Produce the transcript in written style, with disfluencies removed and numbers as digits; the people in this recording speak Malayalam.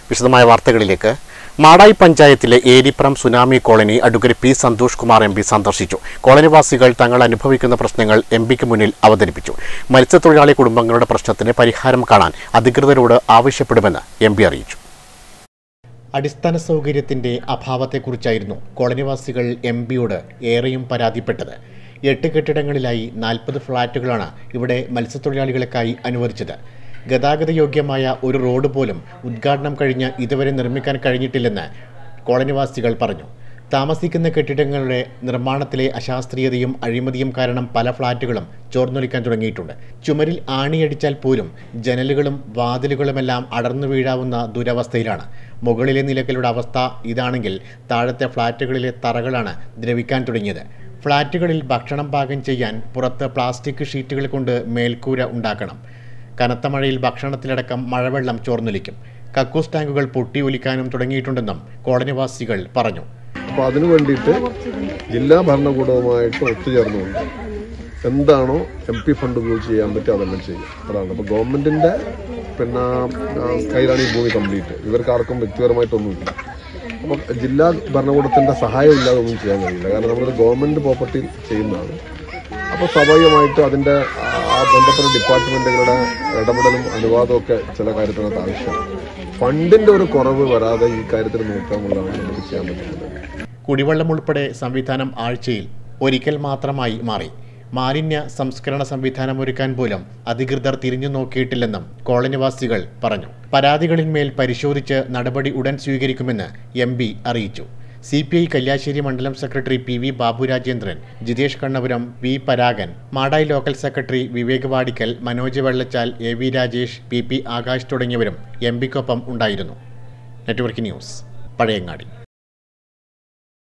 വിശദമായ വാർത്തകളിലേക്ക്. മാടായി പഞ്ചായത്തിലെ Eripuram tsunami colony advocate P Santhosh Kumar M P സന്ദർശിച്ചു. കോളനിവാസികൾ തങ്ങൾ അനുഭവിക്കുന്ന പ്രശ്നങ്ങൾ എം പിക്ക് മുന്നിൽ അവതരിപ്പിച്ചു. മത്സ്യത്തൊഴിലാളി കുടുംബങ്ങളുടെ പ്രശ്നത്തിന് പരിഹാരം കാണാൻ അധികൃതരോട് ആവശ്യപ്പെടുമെന്ന് എം പി അറിയിച്ചു. അടിസ്ഥാന സൗകര്യത്തിന്റെ അഭാവത്തെക്കുറിച്ചായിരുന്നു കോളനിവാസികൾ എം പിയോട് ഏറെയും പരാതിപ്പെട്ടത്. 8 കെട്ടിടങ്ങളിലായി 40 ഫ്ളാറ്റുകളാണ് ഇവിടെ മത്സ്യത്തൊഴിലാളികൾക്കായി അനുവദിച്ചത്. ഗതാഗതയോഗ്യമായ ഒരു റോഡ് പോലും ഉദ്ഘാടനം കഴിഞ്ഞ് ഇതുവരെ നിർമ്മിക്കാൻ കഴിഞ്ഞിട്ടില്ലെന്ന് കോളനിവാസികൾ പറഞ്ഞു. താമസിക്കുന്ന കെട്ടിടങ്ങളുടെ നിർമ്മാണത്തിലെ അശാസ്ത്രീയതയും അഴിമതിയും കാരണം പല ഫ്ളാറ്റുകളും ചോർന്നൊലിക്കാൻ തുടങ്ങിയിട്ടുണ്ട്. ചുമരിൽ ആണിയടിച്ചാൽ പോലും ജനലുകളും വാതിലുകളുമെല്ലാം അടർന്നു വീഴാവുന്ന ദുരവസ്ഥയിലാണ്. മുകളിലെ നിലകളുടെ അവസ്ഥ ഇതാണെങ്കിൽ താഴത്തെ ഫ്ളാറ്റുകളിലെ തറകളാണ് ദ്രവിക്കാൻ തുടങ്ങിയത്. ഫ്ളാറ്റുകളിൽ ഭക്ഷണം പാകം ചെയ്യാൻ പുറത്ത് പ്ലാസ്റ്റിക് ഷീറ്റുകൾ കൊണ്ട് മേൽക്കൂര ഉണ്ടാക്കണം. കനത്ത മഴയിൽ ഭക്ഷണത്തിലടക്കം മഴവെള്ളം ചോർന്നൊലിക്കും. കക്കൂസ് ടാങ്കുകൾ പൊട്ടിയൊലിക്കാനും തുടങ്ങിയിട്ടുണ്ടെന്നും കോളനിവാസികൾ പറഞ്ഞു. അപ്പോൾ അതിനു വേണ്ടിയിട്ട് ജില്ലാ ഭരണകൂടവുമായിട്ട് ഒത്തുചേർന്നുകൊണ്ട് എന്താണോ MP ഫണ്ട് ഉപയോഗിച്ച് ചെയ്യാൻ പറ്റുക അതെല്ലാം ചെയ്യും. അതാണ് അപ്പോൾ ഗവൺമെൻറ്റിൻ്റെ കയ്യിലാണ് ഈ ഭൂമി കംപ്ലീറ്റ്. ഇവർക്കാർക്കും വ്യക്തിപരമായിട്ടൊന്നുമില്ല. അപ്പോൾ ജില്ലാ ഭരണകൂടത്തിൻ്റെ സഹായം ഇല്ലാതെ ഒന്നും ചെയ്യാൻ കഴിയില്ല. കാരണം നമ്മളൊരു ഗവൺമെൻറ് പ്രോപ്പർട്ടി ചെയ്യുന്നതാണ്. അപ്പോൾ സ്വാഭാവികമായിട്ടും അതിൻ്റെ ബന്ധപ്പെട്ട ഡിപ്പാർട്ട്മെൻറ്റുകളുടെ ഇടപെടലും അനുവാദമൊക്കെ ചില കാര്യത്തിനകത്ത് ആവശ്യമാണ്. ഫണ്ടിൻ്റെ ഒരു കുറവ് വരാതെ ഈ കാര്യത്തിൽ നോക്കാമെന്നുള്ളതാണ് നമുക്ക് ചെയ്യാൻ പറ്റുന്നത്. കുടിവെള്ളം ഉൾപ്പെടെ സംവിധാനം ആഴ്ചയിൽ ഒരിക്കൽ മാത്രമായി മാറി. മാലിന്യ സംസ്കരണ സംവിധാനം ഒരുക്കാൻ പോലും അധികൃതർ തിരിഞ്ഞു നോക്കിയിട്ടില്ലെന്നും കോളനിവാസികൾ പറഞ്ഞു. പരാതികളിന്മേൽ പരിശോധിച്ച് നടപടി ഉടൻ സ്വീകരിക്കുമെന്ന് MP അറിയിച്ചു. CPI കല്യാശ്ശേരി മണ്ഡലം secretary PV Baburajendran, Jithesh Kannapuram, V Paragan, Madayi local secretary Vivek Vadikkal, Manoj Vellachal, AV Rajesh, PP Akash തുടങ്ങിയവരും MPക്കൊപ്പം ഉണ്ടായിരുന്നു. Network news, Pazhayangadi.